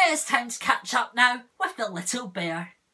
It's time to catch up now with the little bear.